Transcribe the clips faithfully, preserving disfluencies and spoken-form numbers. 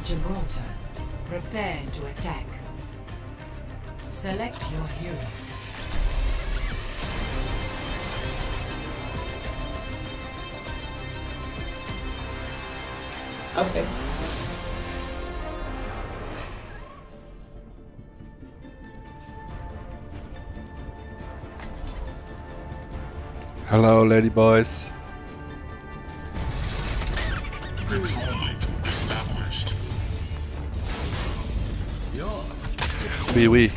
Gibraltar. Prepare to attack. Select your hero. Okay. Hello, lady boys. Established. Wee wee.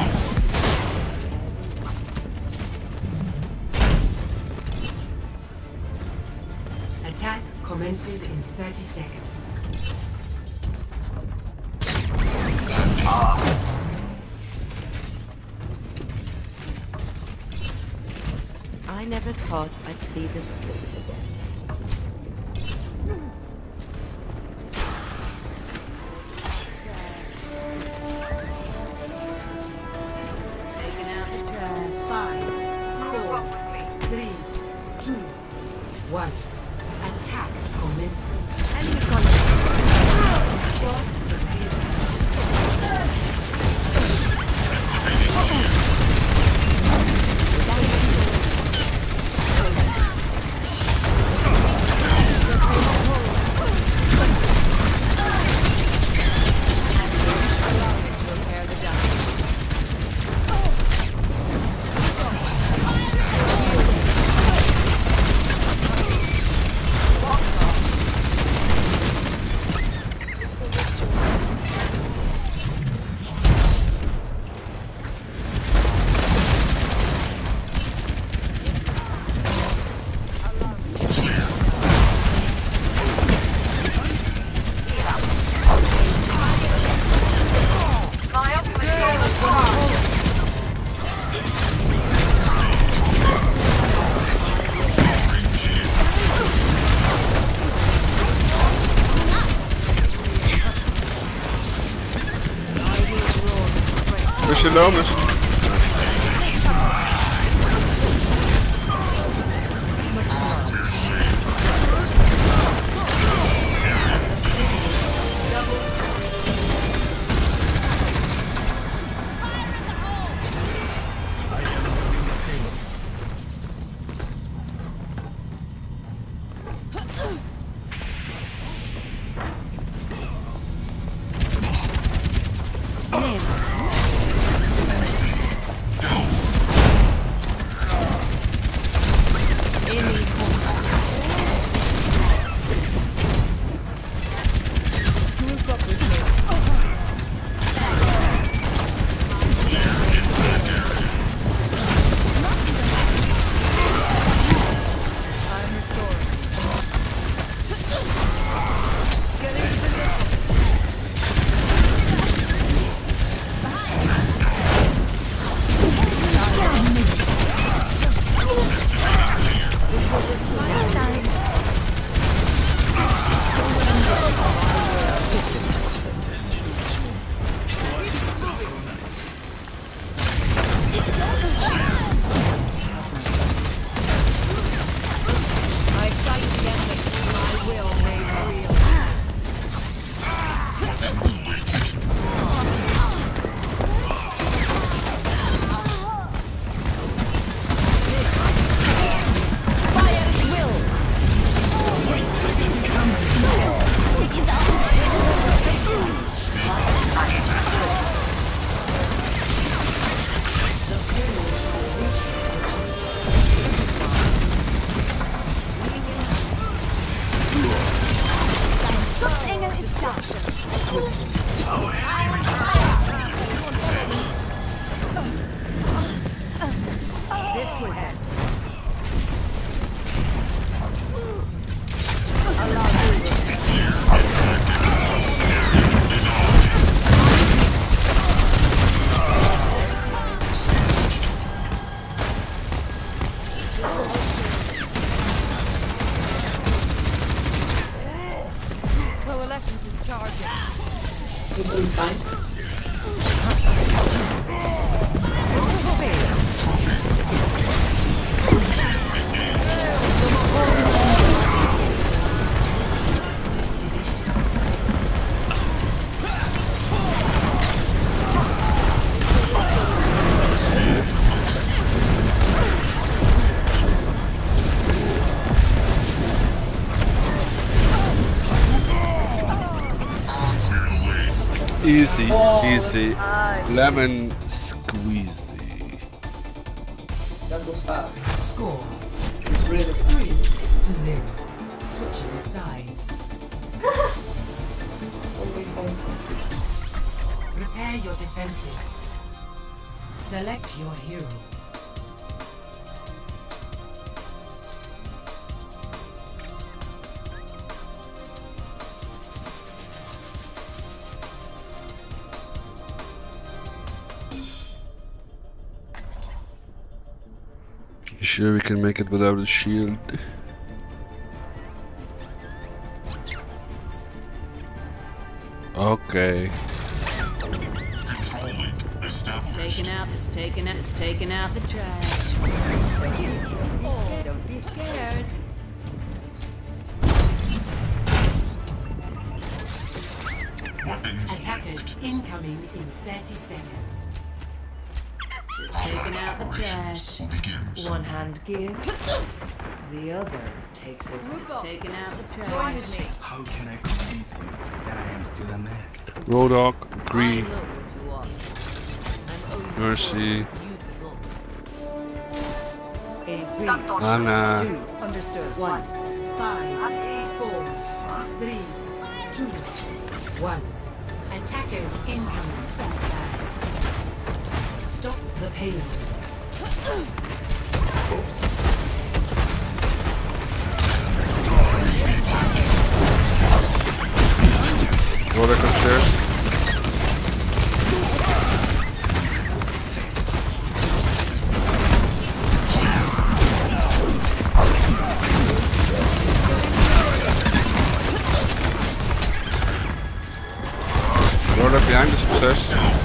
Attack commences in thirty seconds. I never thought I'd see this place again. Taking out the trash. Five, four, three, two, one. Attack commencing. Enemy contact. Spot the Mission low, mission. Easy, easy. Lemon squeezy. That goes fast. Score It's really three to zero. Switching sides. only constant. Prepare your defenses. Select your hero. You sure we can make it without a shield? Okay. It's taking out, it's taking out, it's taking out the trash. Don't be scared. Attackers incoming in thirty seconds. It's taking out the trash. One hand gives, the other takes it. It's taking out the trash. How can I convince you that I am still a man? Rodok, I agree. know what you want. I'm only Mercy. you don't. Agree. Anna. Two. Understood. One. Five, four, three, two, one. Attackers incoming. Fast. Stop the payload. Rodok upstairs. Rodok behind the success.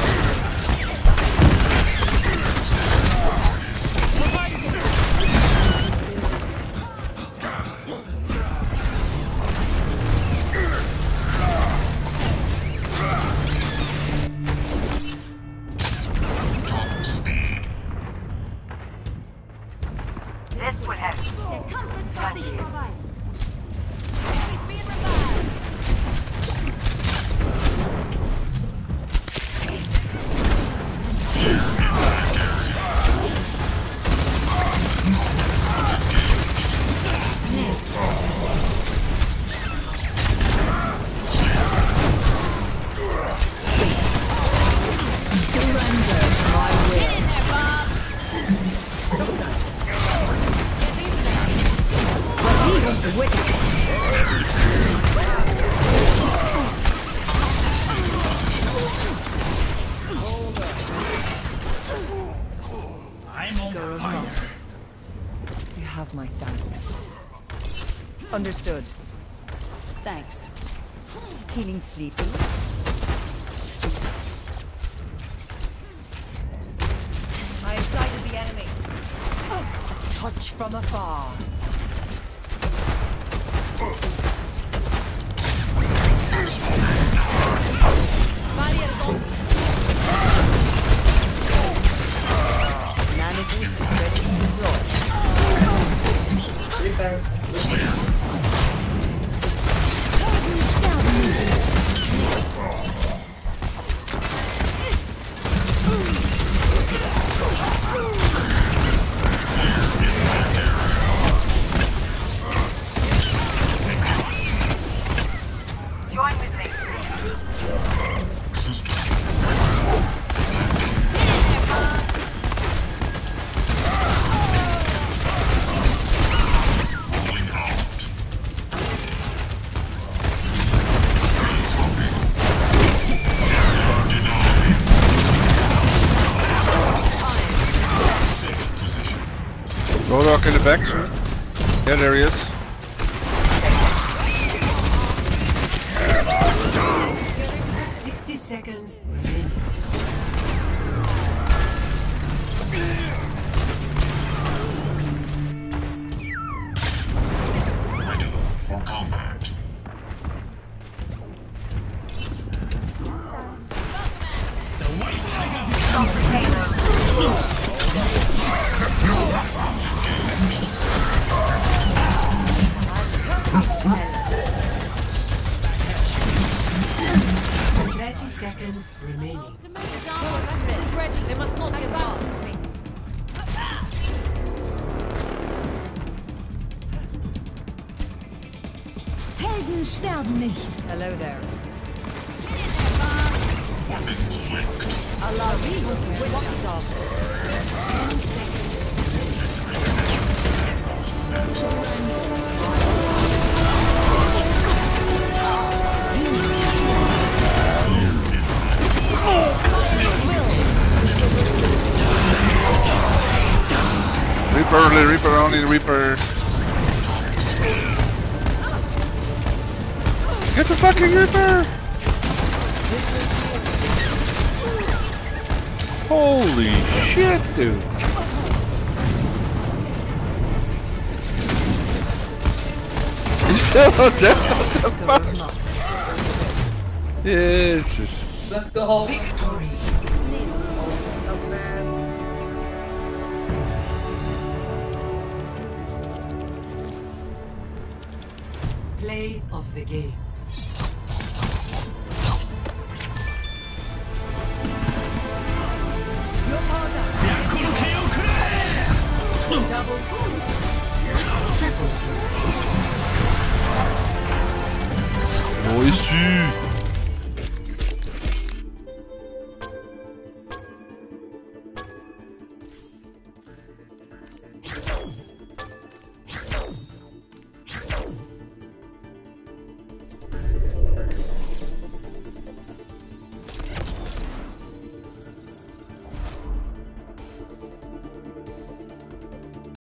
You have my thanks. Understood. Thanks. Feeling sleepy? I have sighted the enemy. A touch from afar. Managers ready to deploy. Defense. Join with me. Rodok in the back. Yeah, there he is. Sixty seconds remaining. Ready for combat. thirty seconds remaining. Ultimate is almost ready. They must not get lost. Helden sterben nicht. Hello there. Allah Reaper only, Reaper only, Reaper. Get the fucking Reaper! Holy shit, dude! He's still on death, what the fuck? Yes. Just... Let's go home. Victory. Play of the game.